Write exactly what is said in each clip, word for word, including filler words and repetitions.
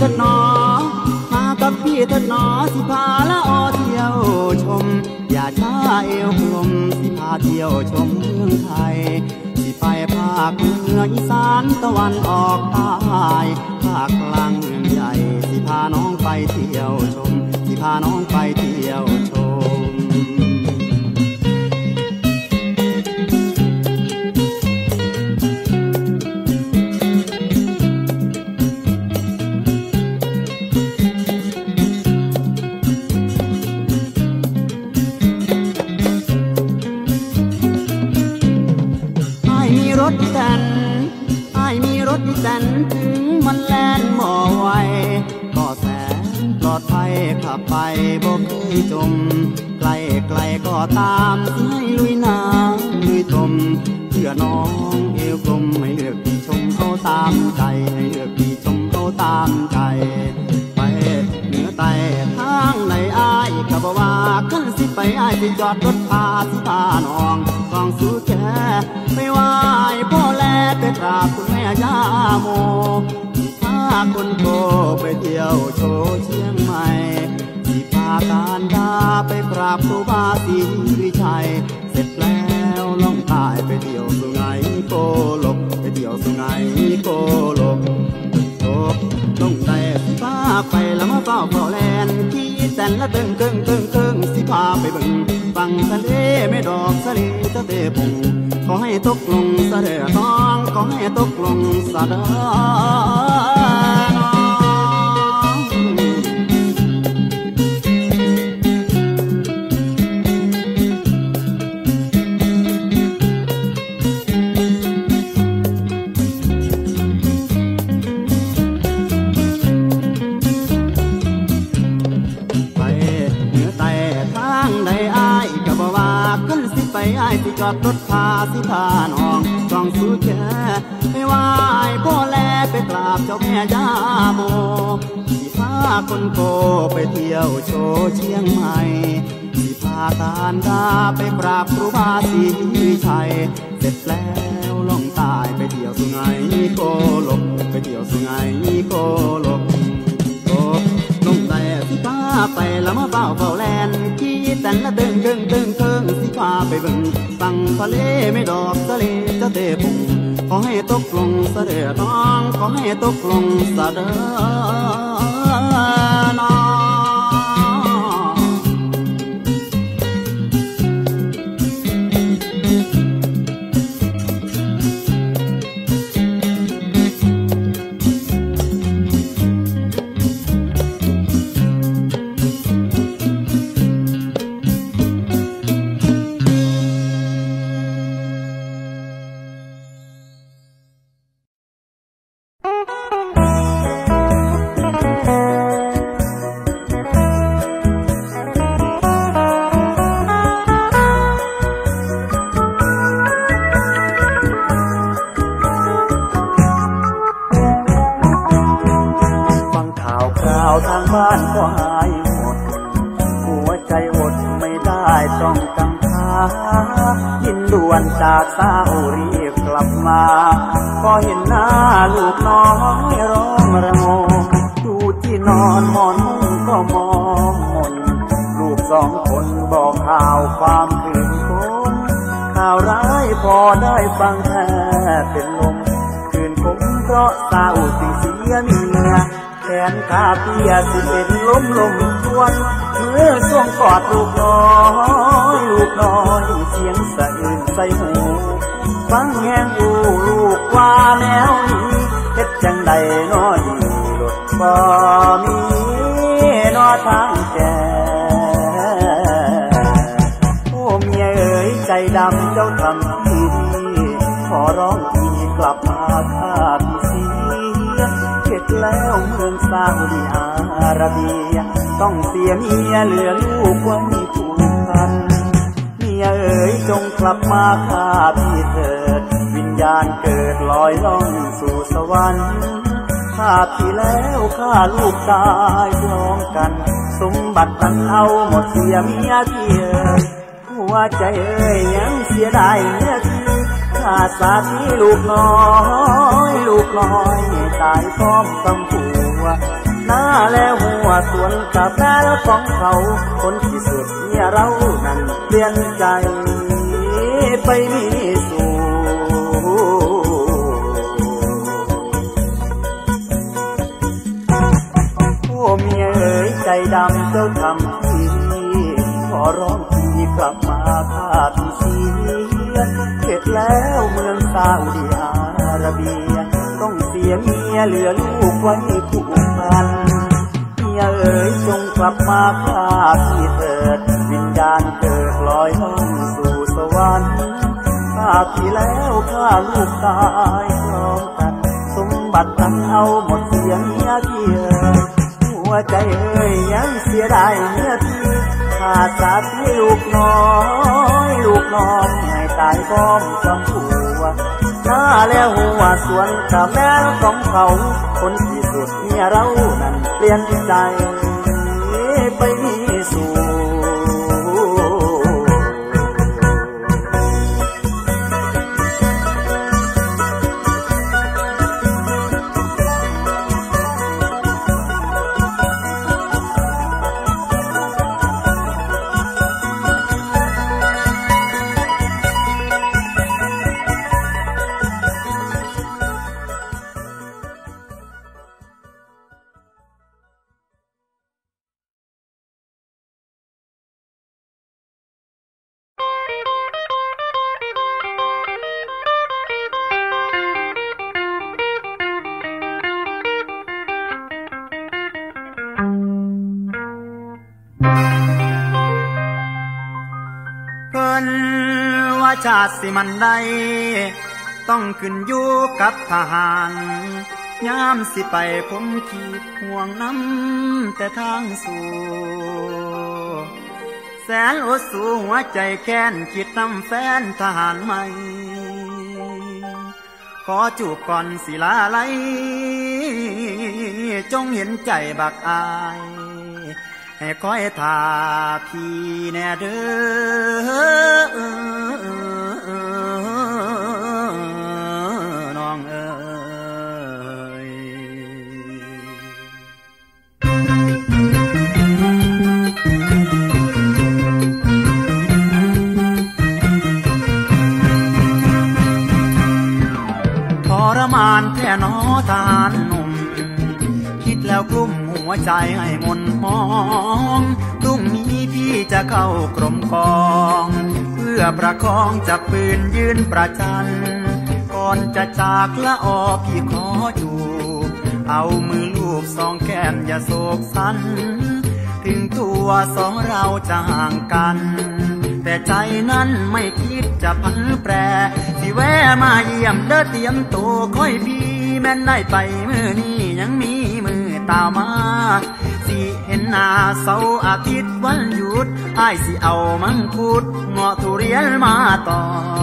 ถิดหนอมากับพี่เถิดหนอสิพาละออเที่ยวชมอย่าช้าเอวกลมสิพาเที่ยวชมเมืองไทยสิไปภาคเหนืออีสานตะวันออกใต้ภาคกลางเมืองใหญ่สิพาน้องไปเที่ยวชมสิพาน้องไปเที่ยวชมรถแตนไอ้มีรถแตนถึงมันแล่นหม้อไวก็แสนปลอดภัยขับไปบ่เคยจมไกลไกลก็ตามให้ลุยน้ำลุยตมเพื่อน้องเอวกลมให้เลือกที่ชมเขาตามใจให้เลือกที่ชมเขาตามใจไปเหนือใต้ทางไหนอ้ายก็บอกว่าขึ้นสิไปอ้ายสิจอดรถพาสิพาน้องกองสู้แค่ไม่ไหวพ่อแลไปกราบคุณแม่ย่าโมพาคนโตไปเที่ยวโชว์เชียงใหม่สิพาการดาไปกราบครูบาศรีวิชัยเสร็จแล้วล่องใต้ไปเที่ยวสุไหงโกลกไปเที่ยวสุไหงโกลกโอ้ลงได้สิพาไปแล้วมาเฝ้าเฝ้าแลนที่แต่ละเติงเกิงเติงเกิงสิพาไปบึงฟังทะเลไม่ดอกสะเลตะเตพงขอให้ตกลงสะเดือน้องขอให้ตกลงสะเดือน้องไปเหนือใต้ทางใดอ้ายก็บอกว่าขึ้นสิไปอ้ายสิจอดรถพาสิพาน้องจองสู้แค่ไม่ไหวพ่อแลไปกราบเจ้าแม่ย่าโมสิพาคนโกไปเที่ยวโชว์เชียงใหม่สิพาตานดาไปกราบครูบาศรีวิชัยเสร็จแล้วล่องใต้ไปเที่ยวสุไหงโกลกไปเที่ยวสุไหงโกลกโกลงได้สิพาไปแล้วมาเฝ้าเฝ้าแลนขี้แต่ละเดิงเดิงเดิงเคิงสิพาไปเบิ่งฟังทะเลไม่ดอกทะเลจะเตะพงขอให้ตกลงสะเดือน้องขอให้ตกลงสะเดือน้องทางบ้านก็หายหมดหัวใจอดไม่ได้ต้องกังขายินด่วนจากเศร้ารีบกลับมาพอเห็นหน้าลูกน้อยร้องระงมดูที่นอนหมอนมุ้งก็มองมนลูกสองคนบอกข่าวความคืนคงข่าวร้ายพอได้ฟังแทบเป็นลมคืนคงเพราะเศร้าสิ่งเสียเมียแขนขาเปียสิเป็นล้มลมทวนเมื่อช่วงกอดลูกน้อยลูกน้อยเสียงสะอื้นใส่หูฟังแห้งอูลูกว่าแนวนี้เฮ็ดจังใดน้อยหลุดบ่มีน้อทางแก่โอ้เมียเอ๋ยใจดำเจ้าทำที่ดีขอร้องทีกลับมาข้าพี่เสียเข็ดแล้วเมืองซาอุดิอาระเบียต้องเสียเมียเหลือลูกไว้ผูกพันเมียเอ๋ยจงกลับมาข้าพี่เถิดวิญญาณเกิดลอยล่องสู่สวรรค์ข้าพี่แล้วข้าลูกตายพร้อมกันสมบัตินั้นเอาหมดเสียเมียพี่เอ๋ยหัวใจเอ๋ยยังเสียดายเมียพี่ข้าสามีลูกน้อยลูกน้อยตายพร้อมกำผัวน้าแล้วหัวสวนกับแม่ของเขาคนที่สุดเนี่ยเรานั้นเปลี่ยนใจไปมีสู่โอ้เมียเอ๋ยใจดำเจ้าทำที่ขอร้องพี่กลับมาฆ่าพี่เสียเข็ดแล้วเมืองซาอุดิอาระเบียต้องเสียเมียเหลือลูกไว้ผูกพันเมียเอ๋ยจงกลับมาฆ่าพี่เถิดวิญญาณเกิดลอยล่องสู่สวรรค์ฆ่าพี่แล้วฆ่าลูกตายพร้อมกันสมบัตินั้นเอาหมดเสียเมียพี่เอ๋ยหัวใจเอ๋ยยังเสียดายเมียพี่ฆ่าสาพี่ลูกน้อยลูกน้องให้ตายก้อมจำผัวหน้าแล้วหัวสวนกับแม่ของเขาคนที่สุดเมียเรานั้นเปลี่ยนใจไปมีสู่ชาติสิมันได้ต้องขึ้นอยู่กับทหารยามสิไปผมขีดห่วงน้ำแต่ทางสู่แสนอดสู้หัวใจแค้นคิดนำแฟนทหารใหม่ขอจูบก่อนสิลาไลจงเห็นใจบักอายให้คอยท่าพี่แน่เด้อน้องเอ๋ยทรมานแท้หนอทหารหนุ่มคิดแล้วกลุ้มหัวใจให้มนมองพรุ่งนี้พี่จะเข้ากรมกองเพื่อประคองจับปืนยืนประจันก่อนจะจากละออพี่ขอจูบเอามือลูบสองแก้มอย่าโศกสันถึงตัวสองเราจะห่างกันแต่ใจนั้นไม่คิดจะพันแปรสิแวะมาเยี่ยมเด้อเตรียมตัวค่อยพี่แม่นได้ไปมื้อนี้ยังมีมือตามมาสิเห็นหน้าเสาร์อาทิตย์วันหยุดอ้ายสิเอามังคุดเงาะทุเรียนมาต่อ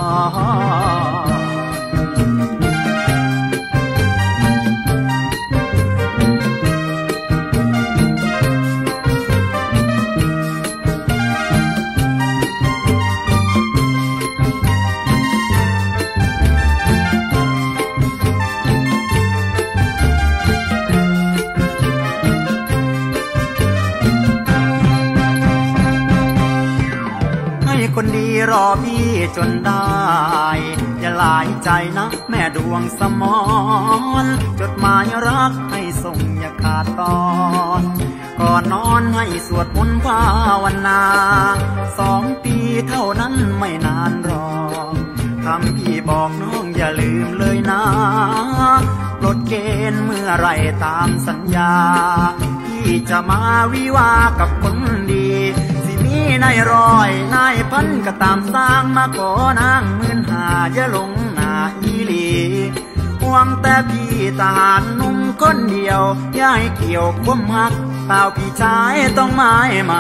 คนดีรอพี่จนได้อย่าหลายใจนะแม่ดวงสมรจดหมายรักให้ส่งอย่าขาดตอนก่อนนอนให้สวดมนต์ภาวนาสองปีเท่านั้นไม่นานรอคำพี่บอกน้องอย่าลืมเลยนะปลดเกณฑ์เมื่อไรตามสัญญาพี่จะมาวิวากับคนดีนายร้อยนายพันก็ตามสร้างมาขอนางหมื่นหาอย่าลงหน้าอีหลีห่วงแต่พี่ทหารหนุ่มคนเดียวอย่าให้เกี่ยวความหักเปล่าพี่ชายต้องหมายมา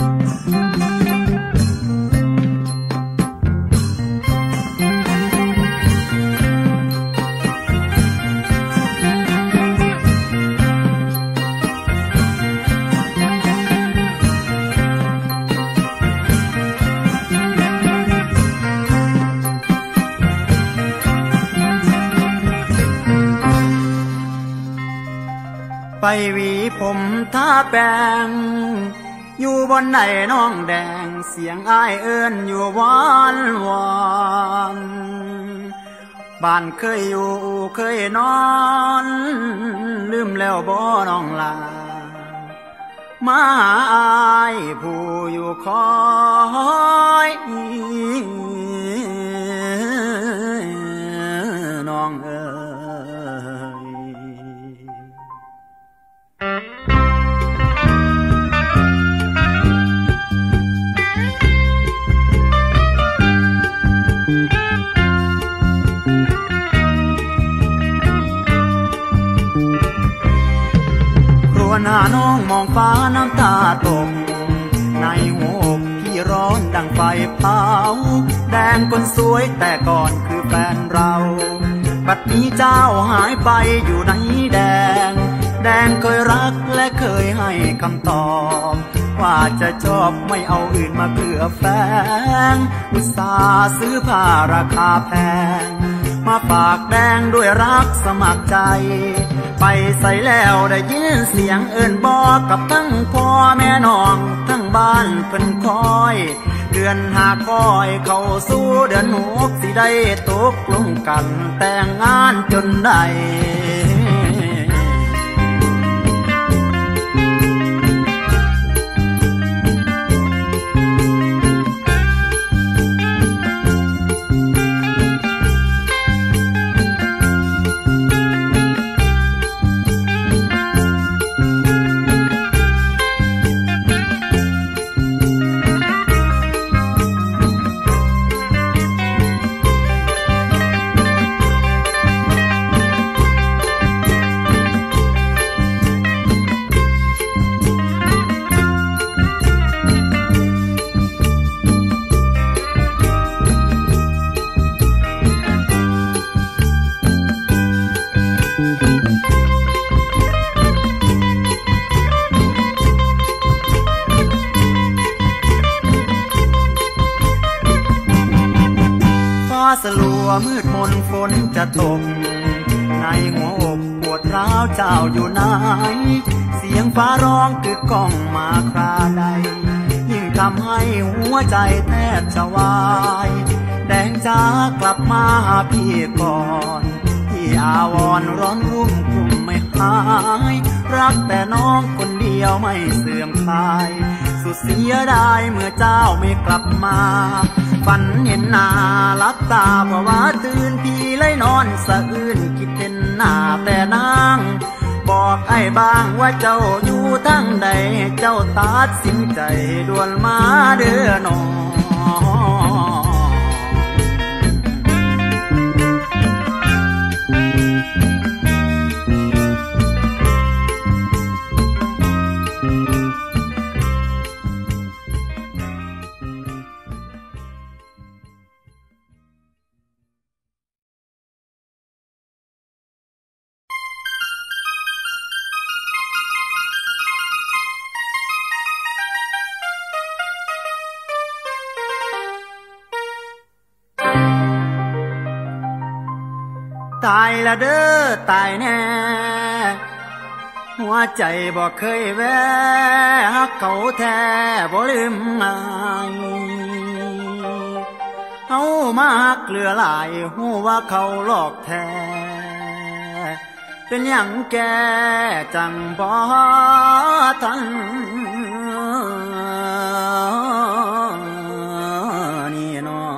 เไปหวีผมท่าแปงอยู่บนไหนน้องแดงเสียงอ้ายเอิ้นอยู่วานวานบ้านเคยอยู่เคยนอนลืมแล้วบ่น้องลามาหาอ้ายผู้อยู่คอยน้องเอ๋ยหน้าน้องมองฟ้าน้ำตาตกในหัวอกพี่ร้อนดังไฟเผาแดงคนสวยแต่ก่อนคือแฟนเราบัดนี้เจ้าหายไปอยู่ไหนแดงแดงเคยรักและเคยให้คำตอบว่าจะชอบไม่เอาอื่นมาเกลือแฝงอุตส่าห์ซื้อผ้าราคาแพงมาฝากแดงด้วยรักสมัครใจไปใส่แล้วได้ยินเสียงเอิ้นบอกกับทั้งพ่อแม่น้องทั้งบ้านเพิ่นคอยเดือนหาคอยเข้าสู่เดือนหกสิได้ตกลงกันแต่งงานจนได้สลัวมืดมนฝนจะตกในหัวอกปวดร้าวเจ้าอยู่ไหนเสียงฟ้าร้องกึกก้องมาคราใดยิ่งทำให้หัวใจแทบจะวายแดงจ้ากลับมาหาพี่ก่อนที่อาวรณ์ร้อนรุ่มกลุ่มไม่หายรักแต่น้องคนเดียวไม่เสื่อมคลายสุดเสียดายเมื่อเจ้าไม่กลับมาฝันเห็นหน้าลับตาเพราะว่าตื่นพี่เลยนอนสะอื้นคิดเห็นหน้าแต่นางบอกไอ้บ้างว่าเจ้าอยู่ทั้งใดเจ้าตัดสินใจด่วนมาเด้อน้องตายละเด้อตายแน่หัวใจบ่เคยแวะฮักเขาแท้บ่ลืมง่ายเอามาฮักเหลือหลายหูว่าเขาหลอกแท้เป็นหยังแกจังบ่ทันนี่น้อง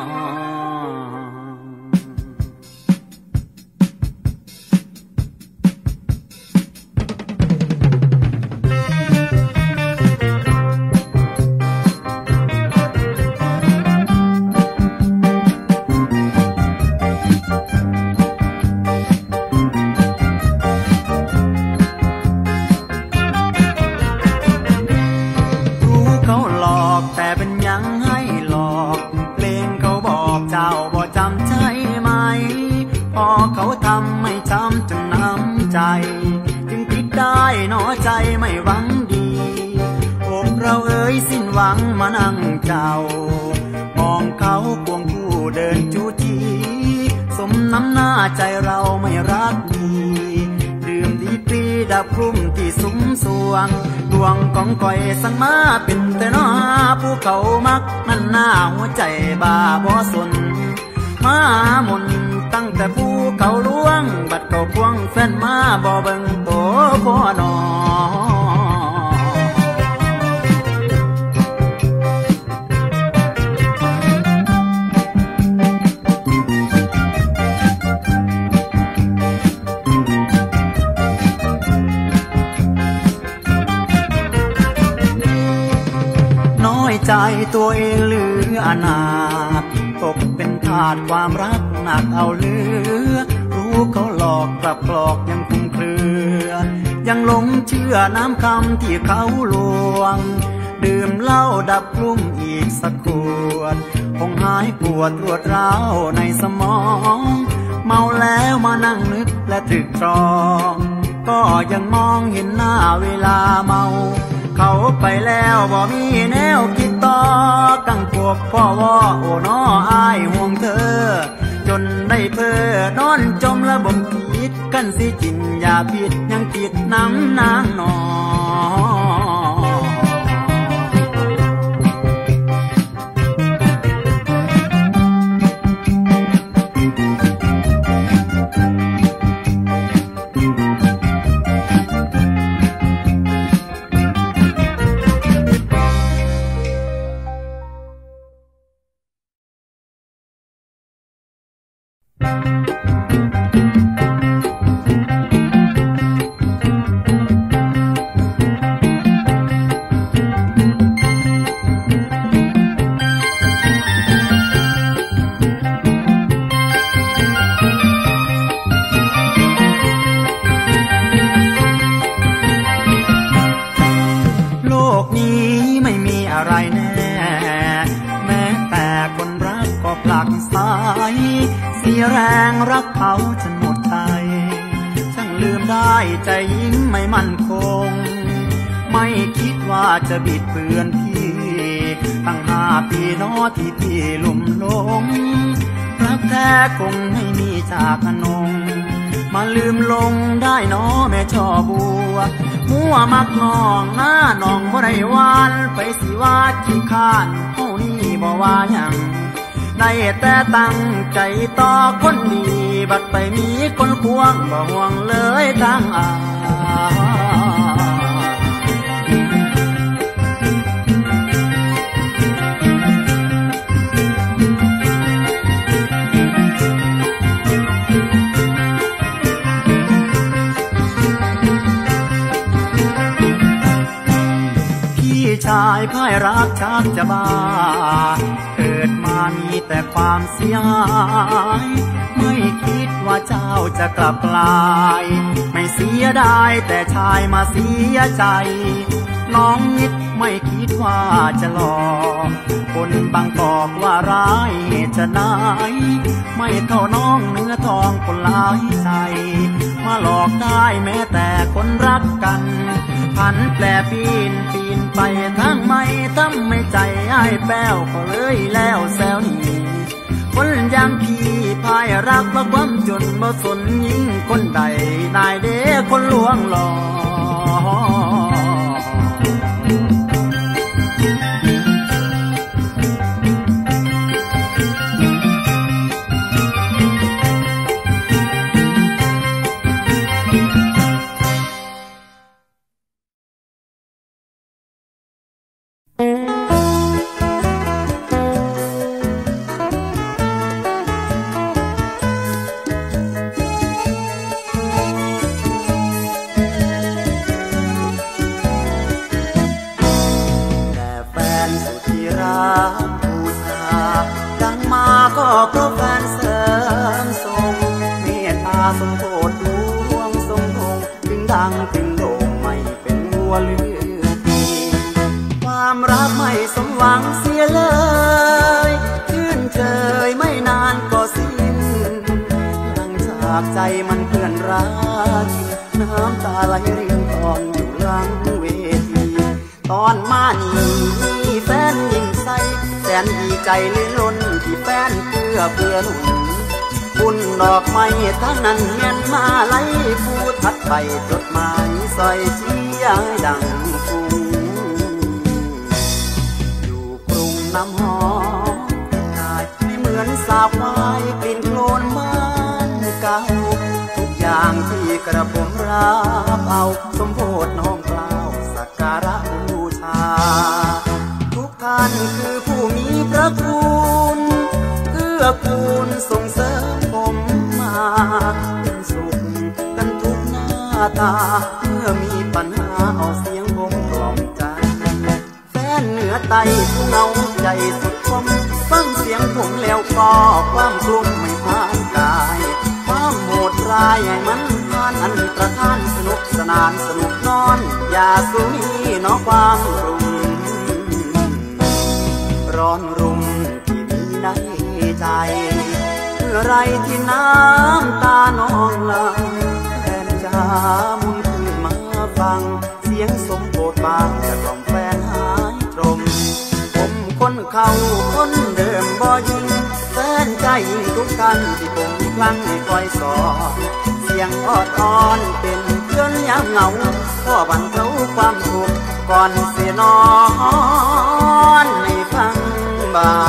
จึงคิดได้หนอใจไม่หวังดีอกเราเอ่ยสิ้นหวังมานั่งเจ้ามองเขาควงคู่เดินจูจีสมน้ำหน้าใจเราไม่รักดีดื่มดีปรีดับดับคลุ้มที่สุมสวงดวงของก่อยสั่งมาเป็นแต่น้อผู้เขามักนั่นหน้าหัวใจบ้าบ่สนมาหมุนตั้งแต่ผู้เขาล่วงบัดเขาควงแฟนมาบ่เบิ่งโตพ่อนอใจตัวเองหรืออนาถตกเป็นทาสความรักหนักเอาเลือรู้เขาหลอกกลับกลอกยังคลุมเครือยังหลงเชื่อน้ำคำที่เขาลวงดื่มเหล้าดับกลุ้มอีกสักขวดคงหายปวดรวดร้าวในสมองเมาแล้วมานั่งนึกและตรึกตรองก็ยังมองเห็นหน้าเวลาเมาเขาไปแล้วบ่มีแนวคิดต่อกังพวกพ่อว่าโอ้น้ออายห่วงเธอจนได้เพ้อนอนจมและบ่มคิดกันสิจินอย่าผิดยังคิดน้ำนางนอแรงรักเขาจนหมดใจช่างลืมได้ใจยิ่งไม่มั่นคงไม่คิดว่าจะบิดเบือนพี่ตั้งห้าปีน้อที่พี่ลุ่มหลงรักแท้คงไม่มีจากอนงมาลืมลงได้น้อแม่ช่อบัวมัวมักงองหน้าน้องบ่ได้หวานไปสิว่าขี้ข้านเฮานี่บ่ว่าหยังได้แต่ตั้งใจต่อคนดีบัดไปมีคนควงบ่ห่วงเลยทางอายพี่ชายพ่ายรักชักจะบ้าเกิดมามีแต่ความเสียหายไม่คิดว่าเจ้าจะกลับกลายไม่เสียดายแต่ชายมาเสียใจน้องนิดไม่คิดว่าจะหลอกคนบางกอกว่าร้ายจะไหนไม่เท่าน้องเนื้อทองคนหลายใจมาหลอกได้แม้แต่คนรักกันพันแปลปีนปีนไปทั้งไม่ทำไม่ใจไอ้แป้วก็เลยแล้วแซวนี่คนอย่างพี่พายรักเพราะความจนบ่สนยิ่งคนใดนายเด้คนลวงหลอกก็เพราะแฟนเสริมทรงเมตตาทรงโปรดดวงทรงทงถึงดังถึงโด่งไม่เป็นวัวเลือดดีความรักไม่สมหวังเสียเลยชื่นเชยไม่นานก็สิ้นหลังจากใจมันเพื่อนรักน้ำตาไหลรินตอนอยู่หลังเวทีตอนมานี่มีแฟนยิ่งใสแสนดีใจลื่นล้นที่แฟนเพื่อเพื่อหนุนบุญดอกไม้ทั้งนั้นเมียนมาไหลผู้ทัดไปจดหมายสสอยชี้ย้ายดังฟุ้งอยู่กรุงน้ำหอมกายไม่เหมือนสาวไม้กลิ่นโคลนบ้านเก่าทุกอย่างที่กระผมรับเอาสมโภชน้อมเกล้าสักการะบูชาทุกท่านคือผู้มีพระคุณเกื้อกูลส่งเสริมผมมาเป็นสุขกันทุกหน้าตาเมื่อมีปัญหาเอาเสียงผมกล่อมใจแฟนเหนือไตผู้เงาใจสุดคมฟังเสียงผมแล้วก็ความกลุ้มไม่ผ่านกายความโหดร้ายให้มันผ่านอันตรธานสนุกสนานสนุกนอนอย่าสูนีเนาะความรุมร้อนรุมที่มีในใจเมื่อไรที่น้ำตานองหลังแฟนจ้ามุนขึ้นมาฟังเสียงสมโภชบางจะกล่อมแฟนหายตรมผมคนเขาคนเดิมบ่ยิงแฟนใจยิ่งทุกกันที่ผมคลั่งให้คอยสอนเสียงออดอ่อนเป็นเพื่อนยามเหงาพ่อบรรเทาความทุกข์ก่อนเสียนอนให้ฟังบ้าง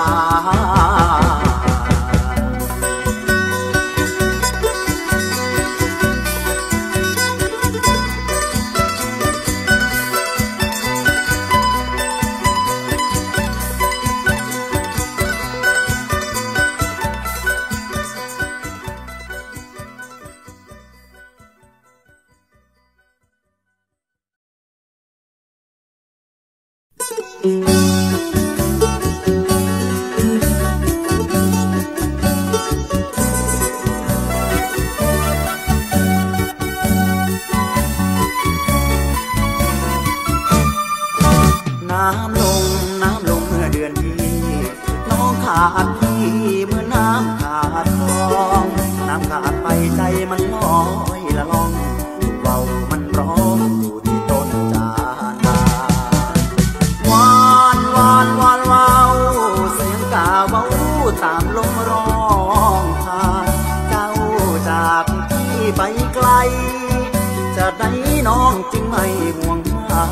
น้ำลงน้ำลงเมื่อเดือนที่น้องขาดพี่เมื่อน้ำขาดทองน้ำขาดไปใจมันลอยละล่องเบามันร้องอยู่ที่ต้นจานวานวานวานวาวเสียงกาเบาตามลมร้องพาเจ้าจากพี่ไปไกลจะได้น้องจึงไม่ห่วงหา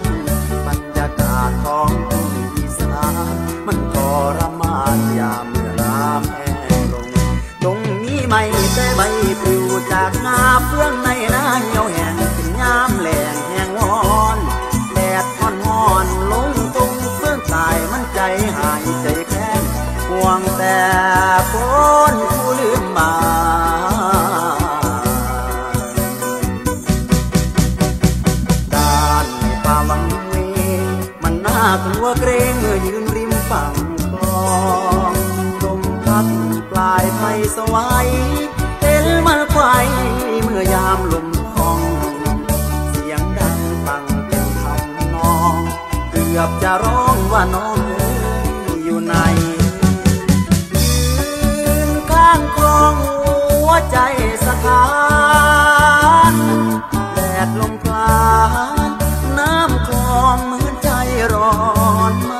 ท้องทุ่งอีสานมันทรมานยามเมื่อน้ำแห้งลงตรงนี้ไม่ได้ใบปลิวจากงาเฟื่องในนาเหี่ยวแห้งเป็นยามแหลงแห้งวอนแดดอ่อนอ่อนลงตรงเฟื่องตายมันใจหายใจแข็งห่วงแต่คนผู้ลืมมาด้านในป่าวังตัวเกรงเมื่อยืนริมฝั่งคลองลมพัดปลายไผ่สวายเห็นมันไฟเมื่อยามลมทองเสียงดังฟังเป็นคำนองเกือบจะร้องว่าน้องเอ๋ยอยู่ไหนยืนข้างคลองหัวใจสะท้านแดดลมพลานน้ำคลองเหมือนใจร้อนไหม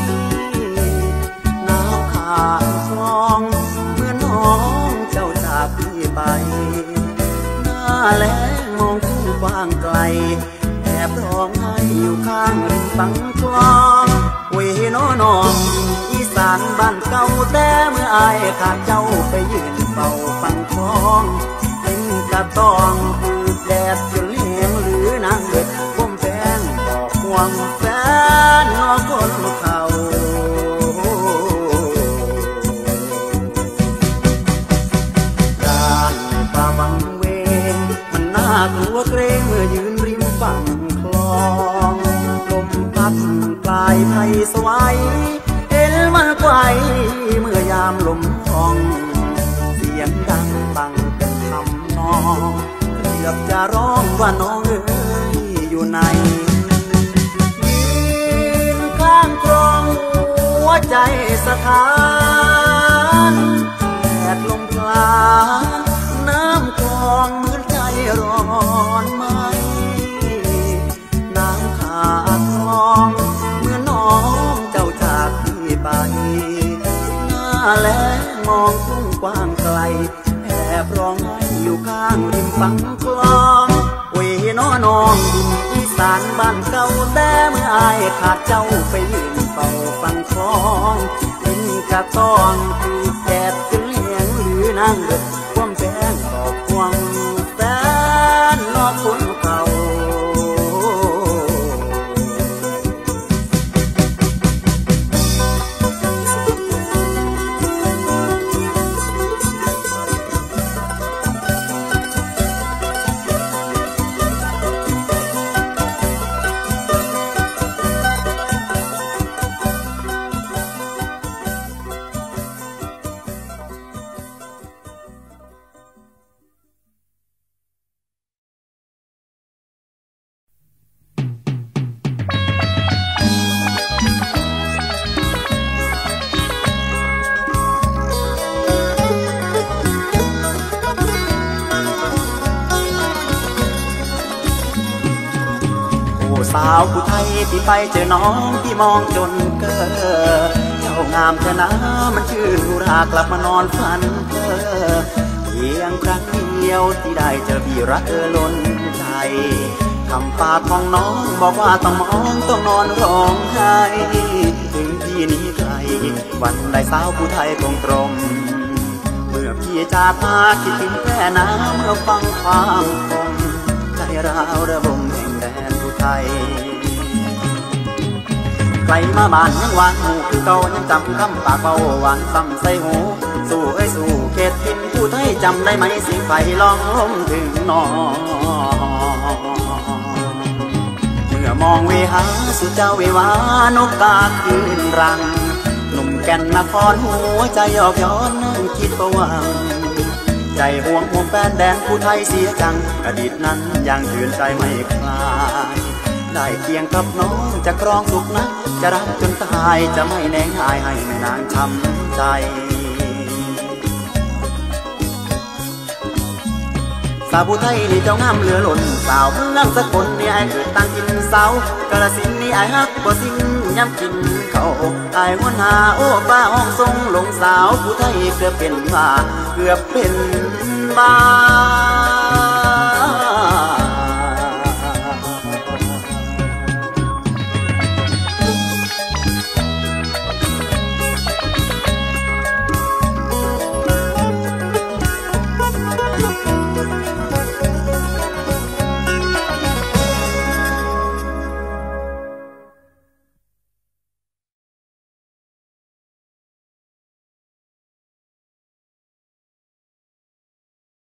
น้ำขาดคลองเมื่อน้องเจ้าจากพี่ไปหน้าแล้งมองทุ่งกว้างไกลแอบร้องไห้อยู่ข้างริมฝั่งคลองเวโนนองอีสานบ้านเก่าแต่เมื่ออายขาดเจ้าไปยืนเฝ้าฝั่งคลองเป็นกระตองคือแดดจนเลี้ยงหรือนางเด็กก้มแฟนบอกห่วงแฟนนอคนเขาด้านในป่าวังเวงมันน่ากลัวเกรงเมื่อยืนริมฝั่งคลองลมพัดปลายไผ่สวายเห็นมันไกวเมื่อยามลมทองเสียงดังฟังเป็นคำนองเกือบจะร้องว่าน้องเอ๋ยอยู่ไหนหัวใจสถานแดดลมพลานน้ำคลองเหมือนใจร้อนไหมน้ำขาดคลองเมื่อน้องเจ้าจากพี่ไปหน้าแล้งมองทุ่งกว้างไกลแอบร้องไห้อยู่ข้างริมฝั่งคลองเวโนน้อน้องดินอีสานบ้านเก่าแต่เมื่ออายขาดเจ้าไปยืนเป่าฟังคลองดินกระต้องคือแกดจนเลี้ยงหรือนางเด็กความแฟนบอกควงแฟนนอกคนเก่าสาวผู้ไทยที่ไปเจอน้องที่มองจนเกิดเจ้างามเธอนะมันชื่นอุรากลับมานอนฝันเพ้อเพียงครั้งเดียวที่ได้เจอพี่รักเธอล้นใจคำปากของน้องบอกว่าต้องมองต้องนอนร้องไห้ถึงที่นี้ไกลวันใดสาวผู้ไทยตรงตรงเมื่อพี่จากมาคิดถึงแค่น้ำเมื่อฟังความคมใจร้าวระบมแห่งแดนผู้ไทยไกลมาบ้านยังหวานหูคือเก่ายังจำคำปากเบาหวานซ้ำใส่หูสู่เอ้ยสู่เขตทินผู้ไทยจำได้ไหมสิไฟลองล้มถึงนอนเมื่อมองเวหาสุดเจ้าเววานกกาคืนรังหนุ่มแก่นนครหัวใจหยอกย้อนนั่งคิดประวังใจห่วงห่วงแฟนแดนผู้ไทยเสียจังอดีตนั้นยังเตือนใจไม่คลายได้เคียงกับน้องจะครองสุขนักจะรักจนตายจะไม่แน่งอายให้แม่นางช้ำใจสาวผู้ไทยนี่เจ้างามเหลือล้นสาวเมืองสกลนี่ไอ้เกิดตั้งกินเสากระสินนี่ไอ้ฮักบ่สิ้นย้ำกินเขาไอ้หัวหน้าโอ้ป้าห้องทรงลงสาวผู้ไทยเกือบเป็นบ้าเกือบเป็นบ้า